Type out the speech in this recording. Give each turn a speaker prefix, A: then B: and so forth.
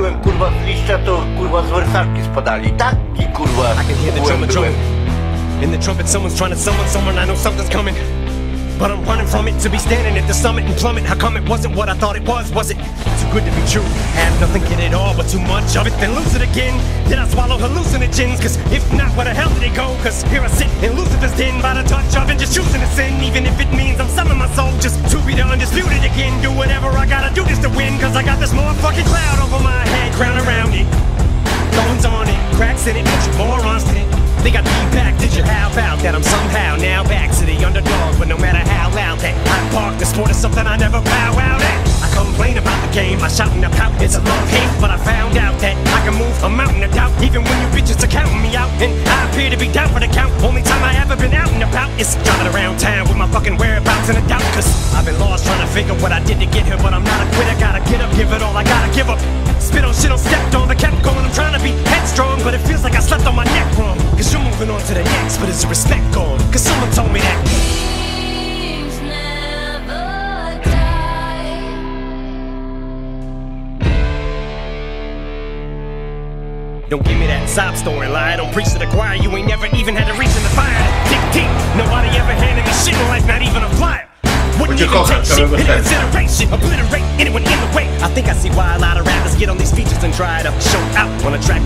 A: wychodziłem kurwa z liścia, to kurwa z wersalki spadali. Taki kurwa byłem.
B: In the trumpet, someone's trying to summon someone. I know something's coming, but I'm running from it. To be standing at the summit and plummet. How come it wasn't what I thought it was? Was it too good to be true? Have nothing, get it all, but too much of it, then lose it again. Did I swallow hallucinogens? Cause if not, where the hell did it go? Cause here I sit in Lucifer's den by the touch of it, just choosing to sin. Even if it means I'm selling my soul just to be the undisputed again. Do whatever I gotta do just to win. Cause I got this motherfucking cloud over my head, crown around it, thorns on it, cracks in it, bunch of morons in it. They got me back, did you? How about that? I'm somehow now back to the underdog, but no matter how loud that I bark, the sport is something I never bow out at. I complain about the game, I shout and I pout, it's a love-hate, but I found out that I can move a mountain of doubt, even when you bitches are counting me out, and I appear to be down for the count. Only time I ever been out and about is driving around town with my fucking whereabouts in a doubt, cause I've been lost trying to figure what I did to get here, but I'm not a quitter, gotta get up, give it all, I gotta give up. Spit on shit on stepped on, but kept going, I'm trying to be headstrong, but it feels like I slept on my neck wrong. Cause you're moving on to the next, but is the respect gone? Cause someone told me that
C: dreams never die.
B: Don't give me that sob story lie. Don't preach to the choir. You ain't never even had to reach in the fire. Tick, tick. Nobody ever handed me shit in life, not even a flyer. Wouldn't even take shit into consideration. Obliterate anyone in the way. I think I see why a lot of rappers get on these features and try to show out on a track.